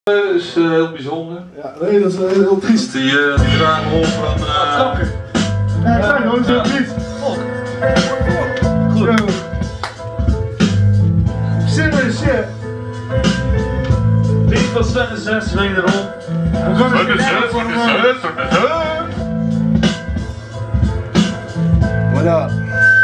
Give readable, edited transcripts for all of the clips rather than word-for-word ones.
is heel bijzonder. Ja, nee, dat is heel triest. Die dragen rol van kanker. Ja, klein hoor, zo triest. Goed. Serious shit. Niet van Sven de 6 wederom. We gaan het voilà.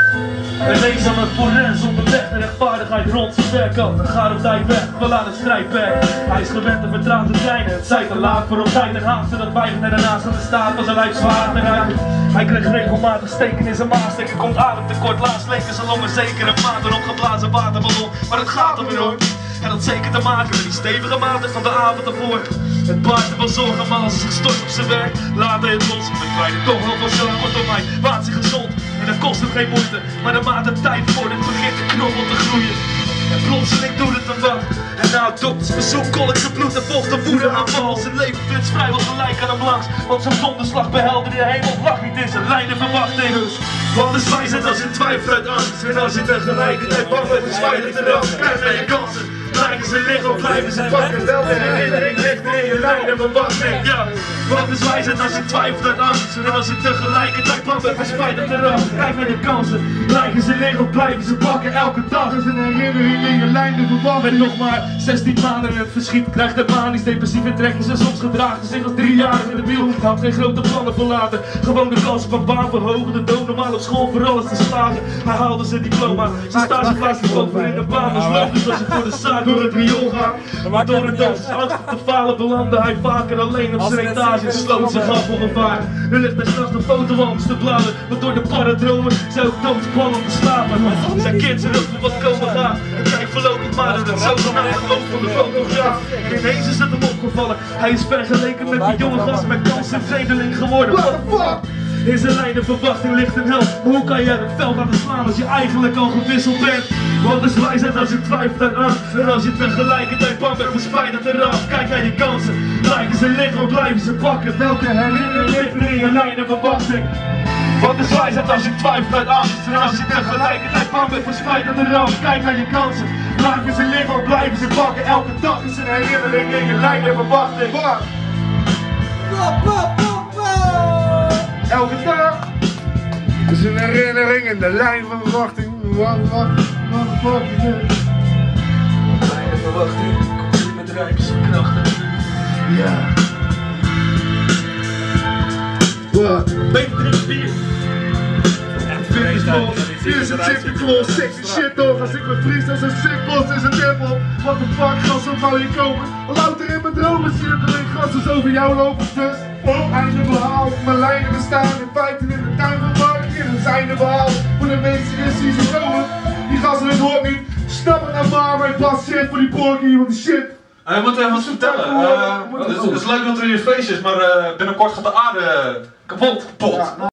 Een eenzame forens op de weg de rechtvaardigheid rond zijn werkkant. Dan gaat op tijd weg, we laten het strijdperk. Hij is gewend te vertraagde treinen. Het zij te laat voor op tijd en haasten. Dat wijven en daarnaast aan de staat van zijn lijf zwaar te raken. Hij kreeg regelmatig steken in zijn maag. Er komt ademtekort, laatst leken zijn longen zeker een maand. Een opgeblazen waterballon, maar het gaat er weer hoor. En dat zeker te maken met die stevige maten van de avond ervoor. Het baart er wel zorgen, maar als hij zich stort op zijn werk, laat hij het los. We kwijnen toch wel van zorg, kortom hij waart zich gezond. En dat kost hem geen moeite, maar naarmate tijd voordat begint de knobbel te groeien. En plotseling doet het hem wat. En na het doktersbezoek kolkt zijn bloed en volgt de woedeaanval. Zijn leven vindt vrijwel gelijk aan hem langs. Want zo'n donderslag behelderde de hemel lag niet in zijn lijden verwachting. Want de zwijzend als in twijfel uit angst. En als je tegelijkertijd bang bent, zwaait het eraf. Krijg naar je kansen. Blijven ze liggen of blijven ze pakken. Welke herinnering ligt er in je lijden verwachting. Ja, want de zwijzend als je twijfelt uit angst. En als je tegelijkertijd bang bent, verspreid het eraf. Kijk naar je kansen. Blijven ze liggen of blijven ze pakken. Elke dag is een herinnering in je lijden verwachting. Met nog maar 16 maanden in het verschiet. Krijgt hij manisch depressieve trekjes en soms gedraagt hij zich als 3-jarige in de wiel. Houdt geen grote plannen voor later. Gewoon de kansen van baan verhogen. De dood normaal op school voor alles te slagen. Hij haalde zijn diploma. Zijn stageplaats ligt over in de baan. Dus logisch als je voor de zaak door het riool gaat. Maar door de doodsangst op te falen belandde hij vaker alleen op zijn etage en sloot zich af voor gevaar. Nu ligt hij straks de foto aan te bladeren, want door de paradromen zou ik doodsbang om te slapen. Zijn kind zijn hulp voor wat komen gaat. En kijk voorlopig maar naar het zogenaamde oog van de fotograaf. Ineens is het hem opgevallen, hij is vergeleken met die jonge gast met kans en vreemdeling geworden. What the fuck? In zijn lijden verwachting ligt een hel. Maar hoe kan je het veld laten slaan als je eigenlijk al gewisseld bent? Wat is wijsheid als je twijfelt aan angst? En als je tegelijkertijd bang bent, verspreid het eraf. Kijk naar je kansen. Blijven ze liggen of blijven ze pakken? Welke herinnering ligt er in je lijden verwachting? Wat is wijsheid als je twijfelt uit angst? En als je tegelijkertijd bang bent, verspreid het eraf. Kijk naar je kansen. Blijven ze liggen of blijven ze pakken? Elke dag is een herinnering in je lijden verwachting. Elke dag is een herinnering in de lijn van verwachting. Wat de fuck is dit? Lijn van verwachting, komt met rijpjes en krachten. Ja. Wat? Beter drinken bier. Hier is een Santa Claus, sexy shit toch. Als ik me vries als een sickbos is een dippel. What the fuck, gassen wou je komen? Louter in mijn dromen cirkelen gassen over jou lopen dus. Einde verhaal, mijn lijnen bestaan in feiten in de tuin van Mark. In een zijnde verhaal, voor de mensen is die ze komen. Die gassen het hoort niet, snap het nou maar ik pas shit voor die porkie, want die shit. Je moet even wat vertellen. Het is leuk dat er hier feest is, maar binnenkort gaat de aarde kapot.